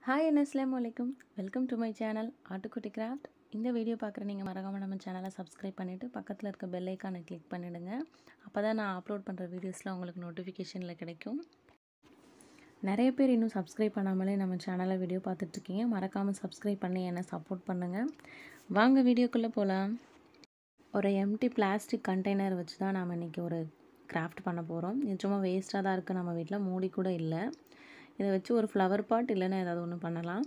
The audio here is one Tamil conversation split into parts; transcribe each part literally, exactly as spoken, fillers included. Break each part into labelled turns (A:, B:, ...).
A: ஹாய் அண்ட் அஸ்ஸலாமு அலைக்கும். Welcome to my channel Attukutti craft. இந்த வீடியோ பார்க்குற நீங்கள் மறக்காம நம்ம சேனலை சப்ஸ்கிரைப் பண்ணிவிட்டு பக்கத்தில் இருக்க பெல் ஐக்கானை கிளிக் பண்ணிவிடுங்க. அப்போ தான் நான் அப்லோட் பண்ணுற வீடியோஸ்லாம் உங்களுக்கு நோட்டிஃபிகேஷனில் கிடைக்கும். நிறைய பேர் இன்னும் சப்ஸ்கிரைப் பண்ணாமலே நம்ம சேனலை வீடியோ பார்த்துட்ருக்கீங்க. மறக்காமல் சப்ஸ்கிரைப் பண்ணி என்னை சப்போர்ட் பண்ணுங்கள். வாங்க வீடியோக்குள்ளே போகலாம். ஒரு எம்டி பிளாஸ்டிக் கண்டெய்னர் வச்சு தான் நாம் இன்றைக்கி ஒரு கிராஃப்ட் பண்ண போகிறோம். இது சும்மா வேஸ்ட்டாக தான் இருக்குது, நம்ம வீட்டில் மூடி கூட இல்லை. இதை வச்சு ஒரு ஃப்ளவர் பாட் இல்லைன்னா ஏதாவது ஒன்று பண்ணலாம்.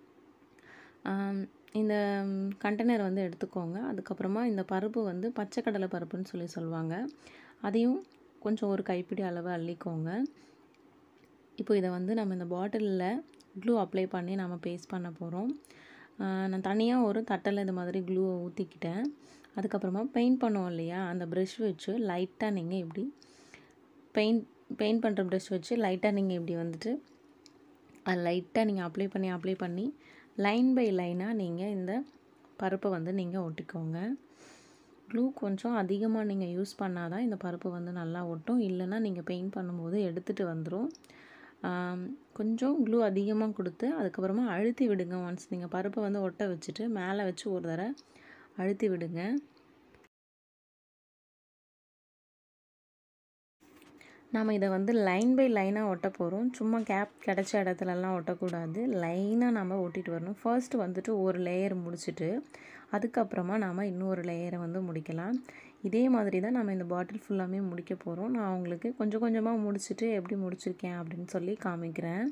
A: இந்த கண்டெய்னர் வந்து எடுத்துக்கோங்க. அதுக்கப்புறமா இந்த பருப்பு வந்து பச்சை கடலை பருப்புன்னு சொல்லி சொல்லுவாங்க. அதையும் கொஞ்சம் ஒரு கைப்பிடி அளவு அள்ளிக்கோங்க. இப்போ இதை வந்து நம்ம இந்த பாட்டிலில் க்ளூ அப்ளை பண்ணி நம்ம பேஸ்ட் பண்ண போகிறோம். நான் தனியாக ஒரு தட்டில் இது மாதிரி க்ளூவை ஊற்றிக்கிட்டேன். அதுக்கப்புறமா பெயிண்ட் பண்ணுவோம் இல்லையா, அந்த ப்ரெஷ் வச்சு லைட்டாக நீங்கள் இப்படி பெயிண்ட் பெயிண்ட் பண்ணுற ப்ரெஷ் வச்சு லைட்டாக நீங்கள் இப்படி வந்துட்டு அது லைட்டாக நீங்கள் அப்ளை பண்ணி அப்ளை பண்ணி லைன் பை லைனாக நீங்கள் இந்த பருப்பை வந்து நீங்கள் ஒட்டிக்கோங்க. க்ளூ கொஞ்சம் அதிகமாக நீங்கள் யூஸ் பண்ணால் தான் இந்த பருப்பு வந்து நல்லா ஒட்டும், இல்லைன்னா நீங்கள் பெயிண்ட் பண்ணும்போது எடுத்துகிட்டு வந்துடும். கொஞ்சம் க்ளூ அதிகமாக கொடுத்து அதுக்கப்புறமா அழுத்தி விடுங்க. ஒன்ஸ் நீங்கள் பருப்பை வந்து ஒட்ட வச்சுட்டு மேலே வச்சு ஒரு தடவை அழுத்தி விடுங்க. நாம் இதை வந்து லைன் பை லைனாக ஒட்ட போகிறோம். சும்மா கேப் கிடச்ச இடத்துலலாம் ஒட்டக்கூடாது, லைனாக நம்ம ஒட்டிட்டு வரணும். ஃபர்ஸ்ட்டு வந்துட்டு ஒரு லேயர் முடிச்சுட்டு அதுக்கப்புறமா நாம் இன்னொரு லேயரை வந்து முடிக்கலாம். இதே மாதிரி தான் நம்ம இந்த பாட்டில் ஃபுல்லாமே முடிக்க போகிறோம். நான் உங்களுக்கு கொஞ்சம் கொஞ்சமாக முடிச்சுட்டு எப்படி முடிச்சிருக்கேன் அப்படின்னு சொல்லி காமிக்கிறேன்.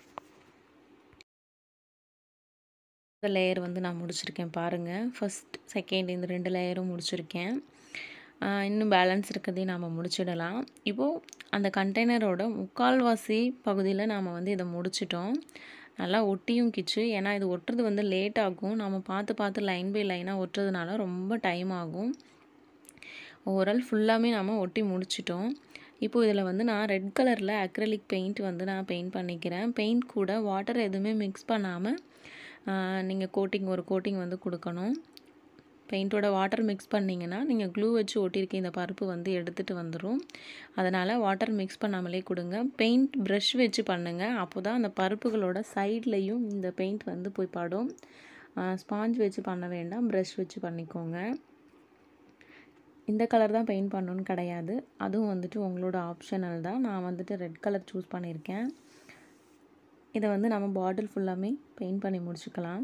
A: இந்த லேயர் வந்து நான் முடிச்சிருக்கேன் பாருங்கள். ஃபஸ்ட் செகண்ட் இந்த ரெண்டு லேயரும் முடிச்சிருக்கேன். இன்னும் பேலன்ஸ் இருக்கிறதையும் நாம் முடிச்சிடலாம். இப்போது அந்த கண்டெய்னரோட முக்கால்வாசி பகுதியில் நாம் வந்து இதை முடிச்சிட்டோம். நல்லா ஒட்டியும் கிச்சு. ஏன்னா இது ஒட்டுறது வந்து லேட் ஆகும். நம்ம பார்த்து பார்த்து லைன் பை லைனாக ஒட்டுறதுனால ரொம்ப டைம் ஆகும். ஓவரால் ஃபுல்லாமே நாம் ஒட்டி முடிச்சிட்டோம். இப்போது இதில் வந்து நான் ரெட் கலரில் அக்ரிலிக் பெயிண்ட் வந்து நான் பெயிண்ட் பண்ணிக்கிறேன். பெயிண்ட் கூட வாட்டர் எதுவுமே மிக்ஸ் பண்ணாமல் நீங்கள் கோட்டிங் ஒரு கோட்டிங் வந்து கொடுக்கணும். பெயிண்ட்டோட வாட்டர் மிக்ஸ் பண்ணிங்கன்னா நீங்கள் க்ளூ வச்சு ஒட்டியிருக்க இந்த பருப்பு வந்து எடுத்துகிட்டு வந்துடும். அதனால் வாட்டர் மிக்ஸ் பண்ணாமலே கொடுங்க. பெயிண்ட் ப்ரஷ் வச்சு பண்ணுங்கள். அப்போ தான் அந்த பருப்புகளோட சைட்லேயும் இந்த பெயிண்ட் வந்து போய் படும். ஸ்பாஞ்ச் வச்சு பண்ண வேண்டாம், ப்ரஷ் வச்சு பண்ணிக்கோங்க. இந்த கலர் தான் பெயிண்ட் பண்ணணுன்னு கிடையாது, அதுவும் வந்துட்டு உங்களோட ஆப்ஷனல் தான். நான் வந்துட்டு ரெட் கலர் சூஸ் பண்ணியிருக்கேன். இதை வந்து நம்ம பாட்டில் ஃபுல்லாமே பெயிண்ட் பண்ணி முடிச்சுக்கலாம்.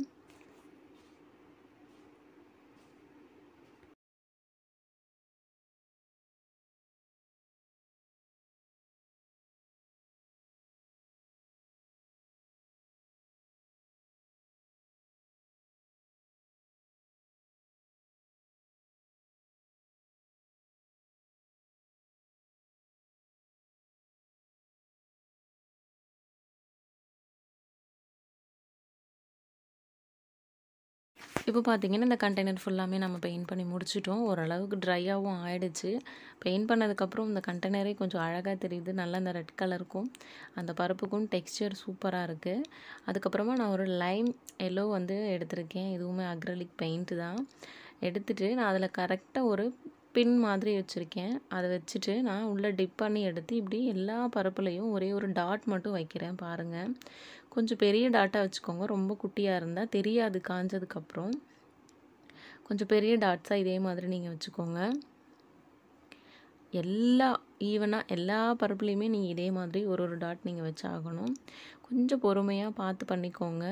A: இப்போ பார்த்தீங்கன்னா இந்த கண்டெய்னர் ஃபுல்லாமே நம்ம பெயிண்ட் பண்ணி முடிச்சிட்டோம். ஓரளவுக்கு ட்ரையாகவும் ஆகிடுச்சு. பெயிண்ட் பண்ணதுக்கப்புறம் இந்த கண்டெய்னரே கொஞ்சம் அழகாக தெரியுது. நல்லா இந்த ரெட் கலருக்கும் அந்த பருப்புக்கும் டெக்ஸ்சர் சூப்பராக இருக்குது. அதுக்கப்புறமா நான் ஒரு லைம் எல்லோ வந்து எடுத்திருக்கேன். இதுவுமே அக்ரிலிக் பெயிண்ட்டு தான். எடுத்துகிட்டு நான் அதில் கரெக்டாக ஒரு பின் மாதிரி வச்சுருக்கேன். அதை வச்சுட்டு நான் உள்ளே டிப் பண்ணி எடுத்து இப்படி எல்லா பருப்புலையும் ஒரே ஒரு டாட் மட்டும் வைக்கிறேன் பாருங்கள். கொஞ்சம் பெரிய டாட்டாக வச்சுக்கோங்க, ரொம்ப குட்டியாக இருந்தால் தெரியாது காஞ்சதுக்கப்புறம். கொஞ்சம் பெரிய டாட்ஸாக இதே மாதிரி நீங்கள் வச்சுக்கோங்க. எல்லா ஈவனாக எல்லா பருப்புலேயுமே நீங்கள் இதே மாதிரி ஒரு ஒரு டாட் நீங்கள் வச்சாகணும். கொஞ்சம் பொறுமையாக பார்த்து பண்ணிக்கோங்க.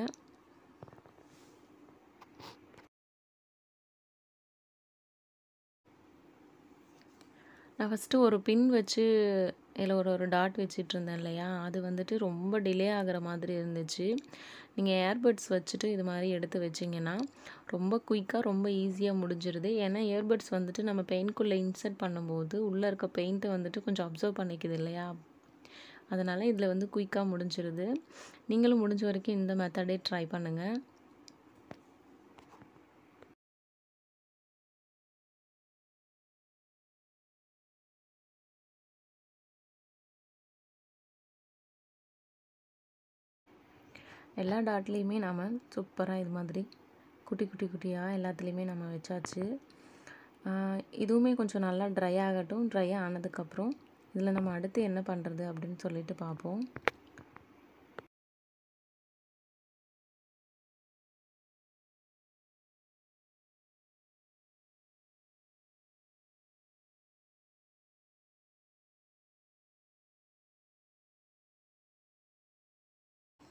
A: நான் ஃபஸ்ட்டு ஒரு பின் வச்சு இதில் ஒரு ஒரு டாட் வச்சிட்டு இருந்தேன் இல்லையா, அது வந்துட்டு ரொம்ப டிலே ஆகிற மாதிரி இருந்துச்சு. நீங்கள் ஏர்பட்ஸ் வச்சுட்டு இது மாதிரி எடுத்து வச்சிங்கன்னா ரொம்ப குயிக்காக ரொம்ப ஈஸியாக முடிஞ்சிருது. ஏன்னா ஏர்பட்ஸ் வந்துட்டு நம்ம பெயிண்ட்குள்ளே இன்சர்ட் பண்ணும்போது உள்ளே இருக்க பெயிண்ட்டை வந்துட்டு கொஞ்சம் அப்சர்வ் பண்ணிக்குது இல்லையா, அதனால் இதில் வந்து குயிக்காக முடிஞ்சிருது. நீங்களும் முடிஞ்ச வரைக்கும் இந்த மெத்தடே ட்ரை பண்ணுங்கள். எல்லா டாட்லேயுமே நாம் சூப்பராக இது மாதிரி குட்டி குட்டி குட்டியாக எல்லாத்துலேயுமே நம்ம வச்சாச்சு. இதுவுமே கொஞ்சம் நல்லா ட்ரை ஆகட்டும். ட்ரை ஆனதுக்கப்புறம் இதில் நம்ம அடுத்து என்ன பண்ணுறது அப்படின்னு சொல்லிட்டு பார்ப்போம்.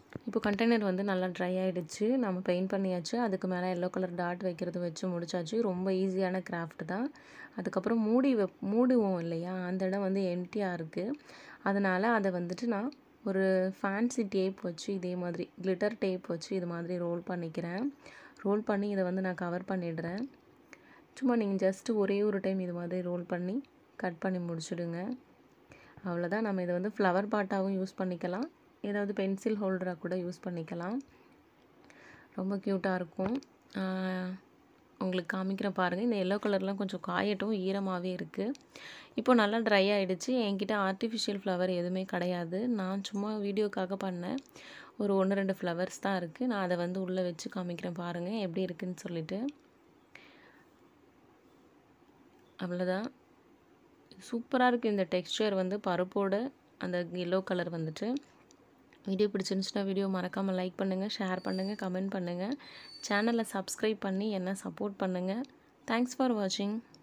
A: இப்போ கண்டெய்னர் வந்து நல்லா ட்ரை ஆகிடுச்சு. நம்ம பெயிண்ட் பண்ணியாச்சு. அதுக்கு மேலே எல்லோ கலர் டாட் வைக்கிறது வச்சு முடிச்சாச்சு. ரொம்ப ஈஸியான கிராஃப்ட் தான். அதுக்கப்புறம் மூடி வெப் மூடுவோம் இல்லையா, அந்த இடம் வந்து எம்டியாக இருக்குது. அதனால் அதை வந்துட்டு நான் ஒரு ஃபேன்சி டேப் வச்சு இதே மாதிரி கிளிட்டர் டேப் வச்சு இது மாதிரி ரோல் பண்ணிக்கிறேன். ரோல் பண்ணி இதை வந்து நான் கவர் பண்ணிடுறேன். சும்மா நீங்கள் ஜஸ்ட்டு ஒரே ஒரு டைம் இது மாதிரி ரோல் பண்ணி கட் பண்ணி முடிச்சுடுங்க. அவ்வளோதான். நம்ம இதை வந்து ஃப்ளவர் பாட்டாகவும் யூஸ் பண்ணிக்கலாம், ஏதாவது பென்சில் ஹோல்டராக கூட யூஸ் பண்ணிக்கலாம். ரொம்ப க்யூட்டாக இருக்கும். உங்களுக்கு காமிக்கிற பாருங்கள். இந்த எல்லோ கலர்லாம் கொஞ்சம் காயட்டும், ஈரமாகவே இருக்குது. இப்போ நல்லா ட்ரை ஆகிடுச்சு. என்கிட்ட ஆர்டிஃபிஷியல் ஃப்ளவர் எதுவுமே கிடையாது. நான் சும்மா வீடியோக்காக பண்ணேன். ஒரு ஒன்று ரெண்டு ஃப்ளவர்ஸ் தான் இருக்குது. நான் அதை வந்து உள்ளே வச்சு காமிக்கிறேன் பாருங்கள் எப்படி இருக்குதுன்னு சொல்லிட்டு. அவ்வளோதான். சூப்பராக இருக்குது இந்த டெக்ஸ்சர் வந்து பருப்போட அந்த எல்லோ கலர் வந்துட்டு. வீடியோ பிடிச்சிருந்துச்சுன்னா வீடியோ மறக்காமல் லைக் பண்ணுங்கள், ஷேர் பண்ணுங்கள், கமெண்ட் பண்ணுங்கள். சேனலை சப்ஸ்கிரைப் பண்ணி என்ன சப்போர்ட் பண்ணுங்கள். தேங்க்ஸ் ஃபார் வாட்சிங்.